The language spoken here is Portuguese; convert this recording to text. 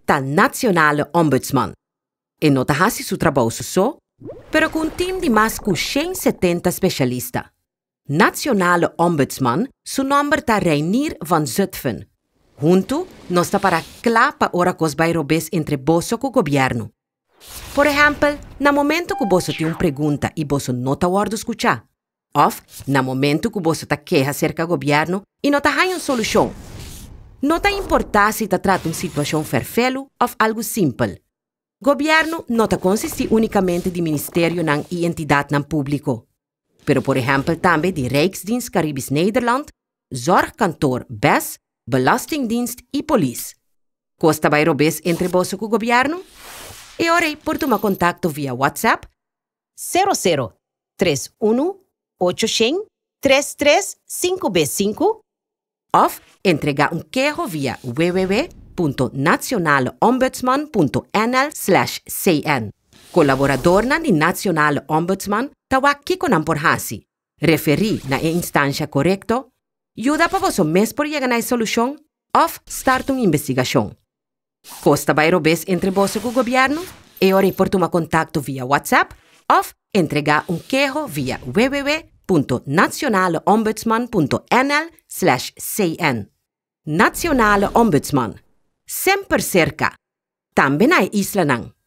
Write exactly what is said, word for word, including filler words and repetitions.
ta Nationale Ombudsman. E nota hasi su trabalho só, pero com um time de mais de cento e setenta especialistas. Nationale Ombudsman, su nome ta Reinier van Zutphen. Junto, nós está para clapa ora cos bairobes entre bosso e o governo. Por exemplo, na momento que bosso tem uma pergunta e bosso não está a escutar. Ou, na momento que bosso está queixa acerca do governo e não está uma solução. Não está importar se está tratando de uma situação ferfelo ou algo simples. Governo não está consiste unicamente de ministério e entidade não público. Pero, por exemplo, também de Rijksdienst Caribense Nederland, Zorgkantoor B E S, Belastingdienst e Police. Costa vai robes entre bolso com o governo? E ora, por tomar contato via WhatsApp zero zero três um oito zero zero três três cinco cinco ou entregar um queijo via w w w ponto nationaleombudsman ponto n l slash c n. Colaborador na de Nationale Ombudsman tawa aqui com a porhasi. Referir na instância correta, ajuda para você mesmo por chegar na solução ou start uma investigação. Costa vai robes entre você e o governo e ora por tomar contato via WhatsApp ou entregar um queijo via w w w ponto nationaleombudsman ponto n l slash c n. Nationale Ombudsman. Sempre cerca. Também na isla nang.